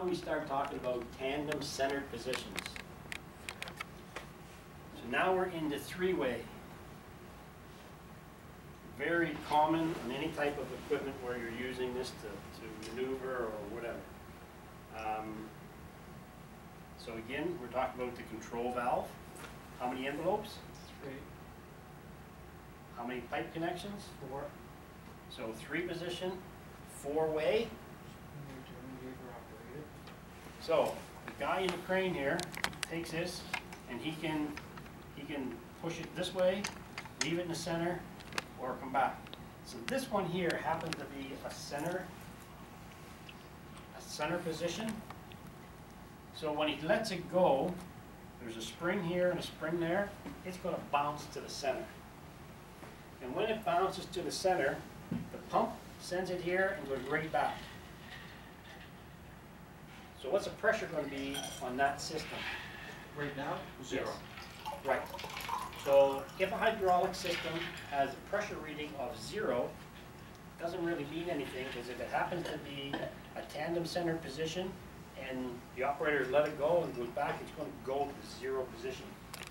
now we start talking about tandem centered positions. So now we're into three-way. Very common on any type of equipment where you're using this to maneuver or whatever. So again, we're talking about the control valve. How many envelopes? 3. How many pipe connections? 4. So 3-position, 4-way. So the guy in the crane here takes this and he can push it this way, leave it in the center, or come back. So this one here happens to be a center position. So when he lets it go, there's a spring here and a spring there. It's going to bounce to the center. And when it bounces to the center, the pump sends it here and goes right back. So what's the pressure going to be on that system? Right now, 0. Yes. Right. So if a hydraulic system has a pressure reading of 0, it doesn't really mean anything, because if it happens to be a tandem center position and the operator let it go and goes back, it's going to go to the 0 position.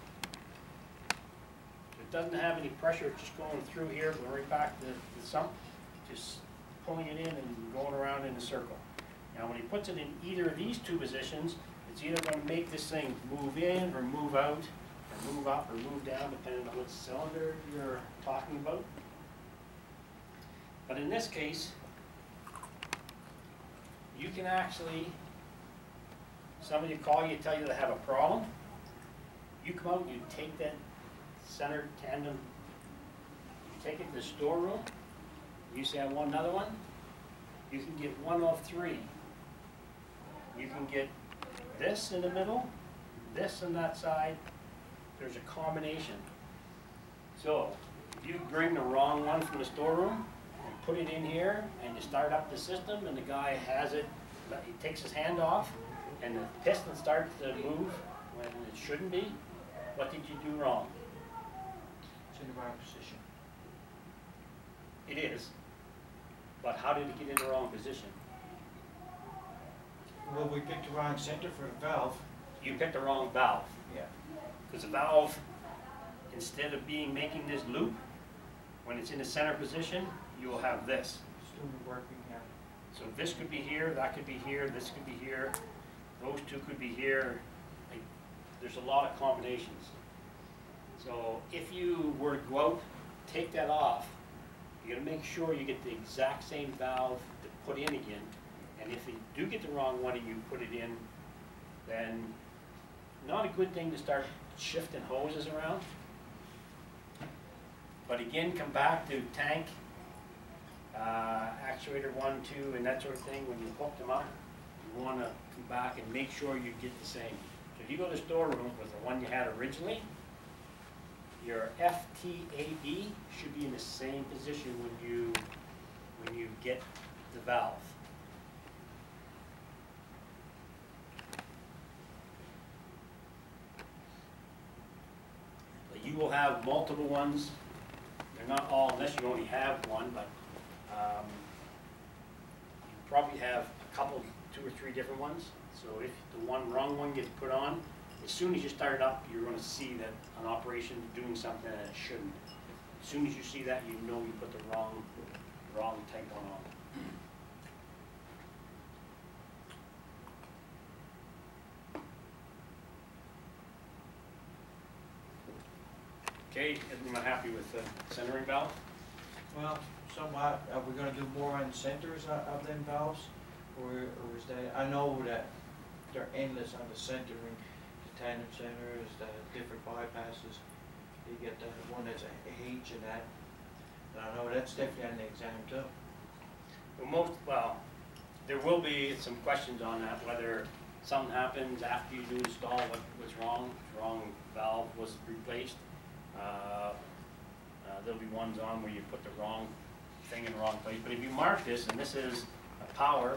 So it doesn't have any pressure, it's just going through here, going right back to the sump, just pulling it in and going around in a circle. Now when he puts it in either of these 2 positions, it's either going to make this thing move in or move out, or move up or move down, depending on which cylinder you're talking about. But in this case, you can actually, somebody call you, tell you they have a problem. You come out and you take that center tandem, you take it to the storeroom, you say, I want another one. You can get one of 3. You can get this in the middle, this on that side. There's a combination. So if you bring the wrong one from the storeroom and put it in here and you start up the system and the guy has it, he takes his hand off and the piston starts to move when it shouldn't be, what did you do wrong? It's in the wrong position. It is. But how did it get in the wrong position? Well, we picked the wrong center for the valve. You picked the wrong valve. Yeah. Because the valve, instead of making this loop, when it's in the center position, you will have this. Still working here. So this could be here, that could be here, this could be here, those 2 could be here. There's a lot of combinations. So if you were to go out, take that off, you're going to make sure you get the exact same valve to put in again. And if you do get the wrong one and you put it in, then not a good thing to start shifting hoses around. But again, come back to tank, actuator 1, 2, and that sort of thing. When you hook them up, you want to come back and make sure you get the same. So if you go to the storeroom with the one you had originally, your FTAB should be in the same position when you get the valve. But you will have multiple ones. They're not all, unless you only have one, but you probably have a couple, 2 or 3 different ones. So if the wrong one gets put on, as soon as you start it up, you're going to see that an operation is doing something that it shouldn't. As soon as you see that, you know you put the wrong type one on. Okay, everyone happy with the centering valve? Well, somewhat. Are we going to do more on centers of them valves? Or is that, I know that they're endless on the centering, the tandem centers, the different bypasses. You get the one that's a H and that. And I know that's definitely on the exam too. Well, there will be some questions on that, whether something happens after you do install, what's wrong, wrong valve was replaced. There'll be ones on where you put the wrong thing in the wrong place. But if you mark this, and this is a power,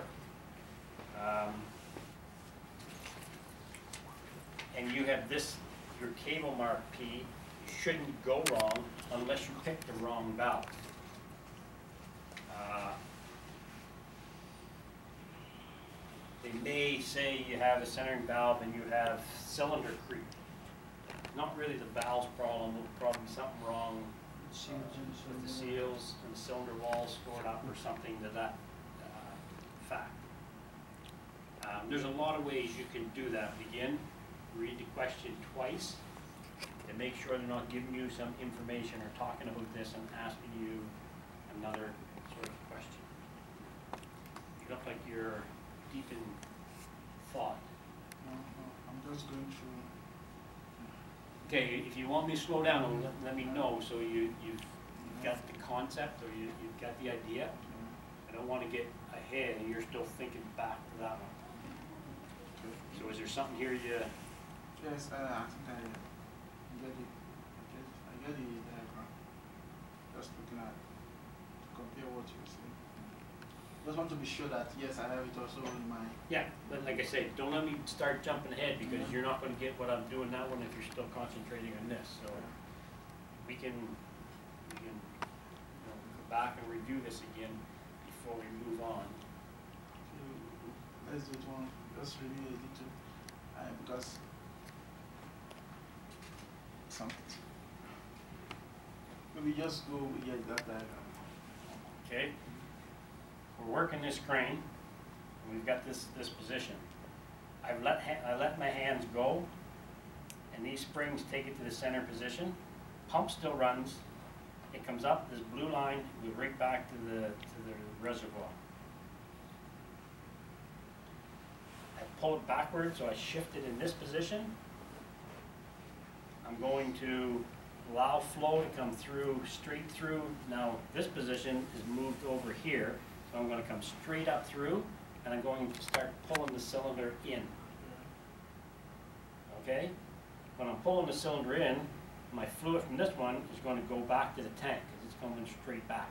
and you have this, your cable mark P, you shouldn't go wrong unless you pick the wrong valve. they may say you have a centering valve and you have cylinder creep. Not really the valve's problem, there'll probably be something wrong with the seals and the cylinder walls stored up or something to that fact. There's a lot of ways you can do that. Begin, read the question twice, and make sure they're not giving you some information or talking about this and asking you another sort of question. You look like you're deep in thought. No, I'm just going through. Okay, if you want me to slow down, let me know so you've got the concept or you've got the idea. I don't want to get ahead and you're still thinking back to that one. So is there something here you... Yes, I think I get it. I get the diagram. Just looking at to compare what you're saying. Just want to be sure that yes, I have it also in my. Yeah, but like I say, don't let me start jumping ahead because you're not going to get what I'm doing that one if you're still concentrating on this. So we can go back and review this again before we move on. Let's do it one. Just review a little, because something. Maybe just go get that diagram. Okay, we're working this crane, and we've got this position. I let my hands go, and these springs take it to the center position. Pump still runs. It comes up this blue line, goes right back to the reservoir. I pull it backwards, so I shift it in this position. I'm going to allow flow to come through, straight through. Now this position is moved over here, so I'm going to come straight up through, and I'm going to start pulling the cylinder in. Okay? When I'm pulling the cylinder in, my fluid from this one is going to go back to the tank because it's coming straight back.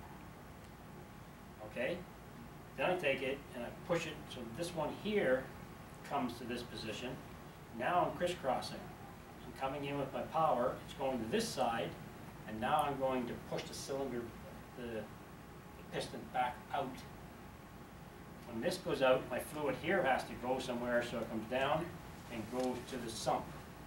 Okay? Then I take it and I push it so this one here comes to this position. Now I'm crisscrossing. I'm coming in with my power, it's going to this side, and now I'm going to push the cylinder, the piston back out. When this goes out, my fluid here has to go somewhere, so it comes down and goes to the sump.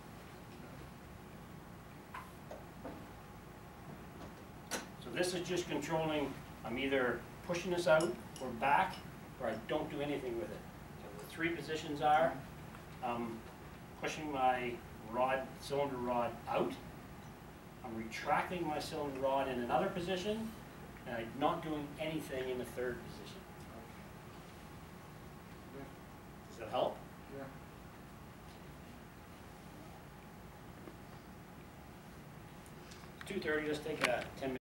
So this is just controlling, I'm either pushing this out or back, or I don't do anything with it. So the three positions are, pushing my rod, cylinder rod out, I'm retracting my cylinder rod in another position, and I'm not doing anything in the third position. Does that help? Yeah. 2:30, let's take a 10-minute